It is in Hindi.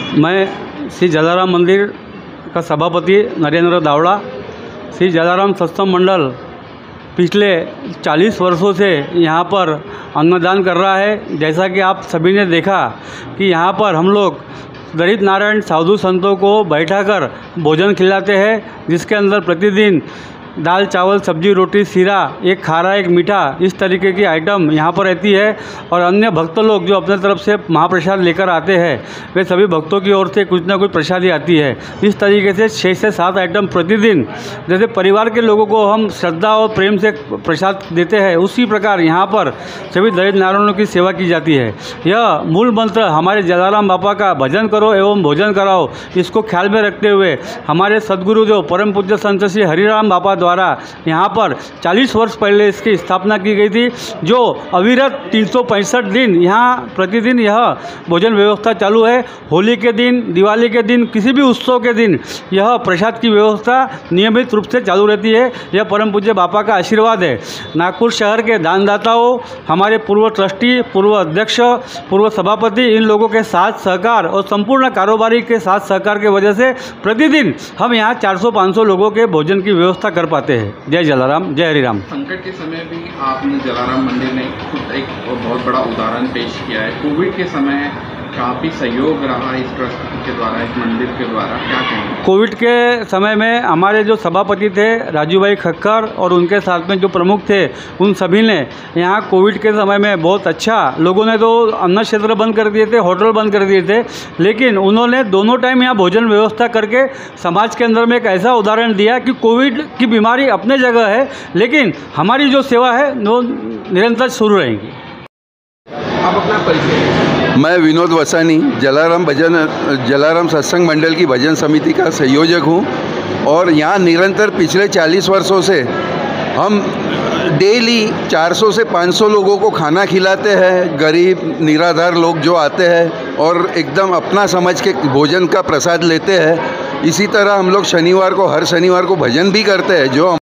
मैं श्री जलाराम मंदिर का सभापति नरेंद्र दावड़ा। श्री जलाराम सत्संग मंडल पिछले 40 वर्षों से यहाँ पर अन्नदान कर रहा है। जैसा कि आप सभी ने देखा कि यहाँ पर हम लोग दलित नारायण साधु संतों को बैठाकर भोजन खिलाते हैं, जिसके अंदर प्रतिदिन दाल चावल सब्जी रोटी सीरा, एक खारा एक मीठा, इस तरीके की आइटम यहाँ पर रहती है। और अन्य भक्त लोग जो अपने तरफ से महाप्रसाद लेकर आते हैं, वे सभी भक्तों की ओर से कुछ ना कुछ प्रसादी आती है। इस तरीके से 6 से 7 आइटम प्रतिदिन, जैसे परिवार के लोगों को हम श्रद्धा और प्रेम से प्रसाद देते हैं, उसी प्रकार यहाँ पर सभी दलित नारायणों की सेवा की जाती है। यह मूल मंत्र हमारे जलाराम बापा का भजन करो एवं भोजन कराओ, इसको ख्याल में रखते हुए हमारे सदगुरुदेव परम पूज्य संत श्री हरिराम बापा द्वारा यहाँ पर 40 वर्ष पहले इसकी स्थापना की गई थी, जो अविरत 365 दिन यहाँ प्रतिदिन यह भोजन व्यवस्था चालू है। होली के दिन, दिवाली के दिन, किसी भी उत्सव के दिन यह प्रसाद की व्यवस्था नियमित रूप से चालू रहती है। यह परम पूज्य बापा का आशीर्वाद है। नागपुर शहर के दानदाताओं, हमारे पूर्व ट्रस्टी, पूर्व अध्यक्ष, पूर्व सभापति, इन लोगों के साथ सहकार और संपूर्ण कारोबारी के साथ सहकार की वजह से प्रतिदिन हम यहाँ 400-500 लोगों के भोजन की व्यवस्था कर पाते हैं। जय जलाराम, जय हरिराम। संकट के समय भी आपने जलाराम मंदिर ने खुद एक बहुत बड़ा उदाहरण पेश किया है। कोविड के समय काफ़ी सहयोग रहा इस ट्रस्ट के द्वारा, इस मंदिर के द्वारा, क्या कहेंगे? कोविड के समय में हमारे जो सभापति थे राजू भाई खक्कर और उनके साथ में जो प्रमुख थे, उन सभी ने यहाँ कोविड के समय में बहुत अच्छा, लोगों ने तो अन्न क्षेत्र बंद कर दिए थे, होटल बंद कर दिए थे, लेकिन उन्होंने दोनों टाइम यहाँ भोजन व्यवस्था करके समाज के अंदर में एक ऐसा उदाहरण दिया कि कोविड की बीमारी अपने जगह है, लेकिन हमारी जो सेवा है वो निरंतर शुरू रहेगी। आप अपना परिचय। मैं विनोद वसानी, जलाराम सत्संग मंडल की भजन समिति का संयोजक हूँ और यहाँ निरंतर पिछले 40 वर्षों से हम डेली 400 से 500 लोगों को खाना खिलाते हैं। गरीब निराधार लोग जो आते हैं और एकदम अपना समझ के भोजन का प्रसाद लेते हैं। इसी तरह हम लोग हर शनिवार को भजन भी करते हैं, जो